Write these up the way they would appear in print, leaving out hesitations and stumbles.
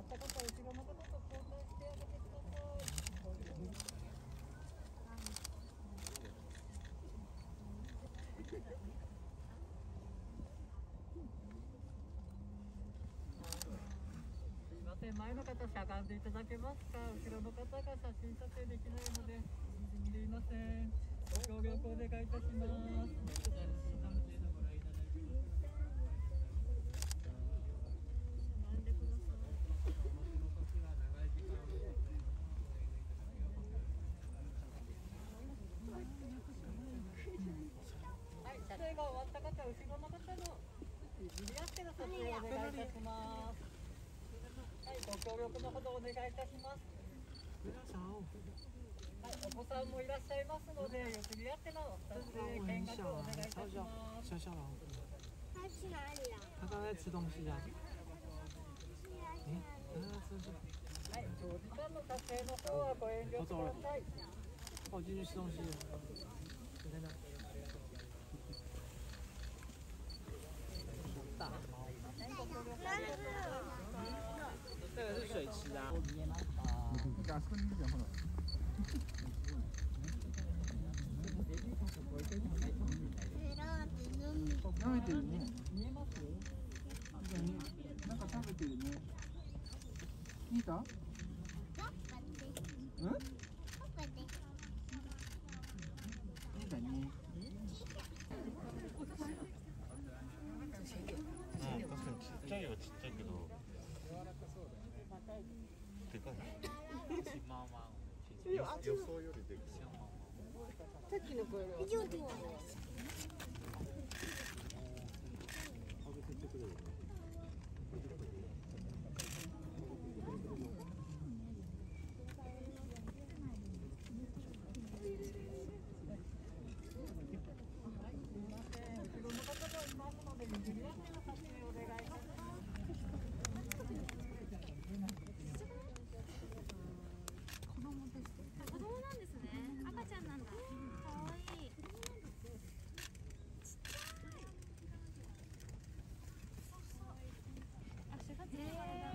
割った方、後ろの方と交代してあげてください。すいません、前の方しゃがんでいただけますか。後ろの方が写真撮影できないので、すみません。ご協力お願いいたします。はい、撮影が終わった方、後ろの方のビリヤステの撮影をお願いいたします。はい、ご協力のほどお願いいたします。はい、お子さんもいらっしゃいますので、よくビリヤステの撮影見学をお願いいたします。 小小老虎， 他去哪里了？ 他刚才吃东西啊。吃。 はい、長時間の撮影の方はご遠慮ください。 哦，进去吃东西了。在那。大猫。这个是水池啊。 あそこにいるじゃん、ほら。舐めてるね。 見えます？ なんか食べてるね。見た？うん？見たね。 確かにちっちゃいはちっちゃいけど。でかい。 猫猫。 予想よりでかい。 さっきの声が。 後ろの方もいますので、ビリヤステの撮影をお願いいたします。 子供なんですね。赤ちゃんなんだ。可愛い。足がついてる。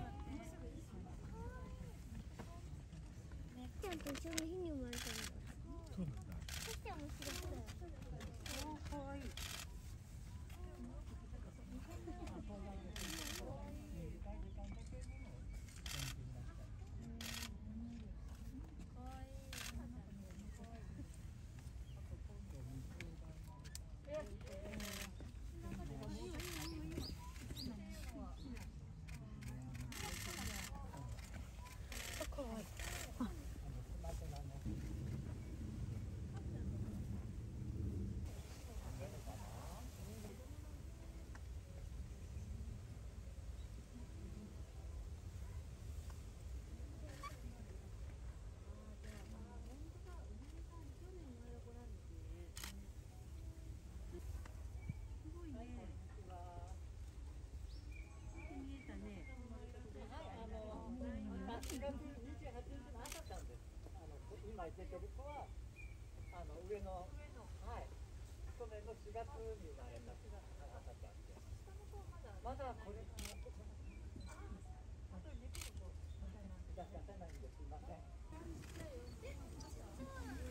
ちゃんと一緒の日に生まれたんだ。そうなんだ。そして面白そうだよ。 可愛い。4月28日の赤ちゃんです。今出てる子は上の、はい、去年の4月に生まれた赤ちゃんです。まだこれ出せないんです。すいません。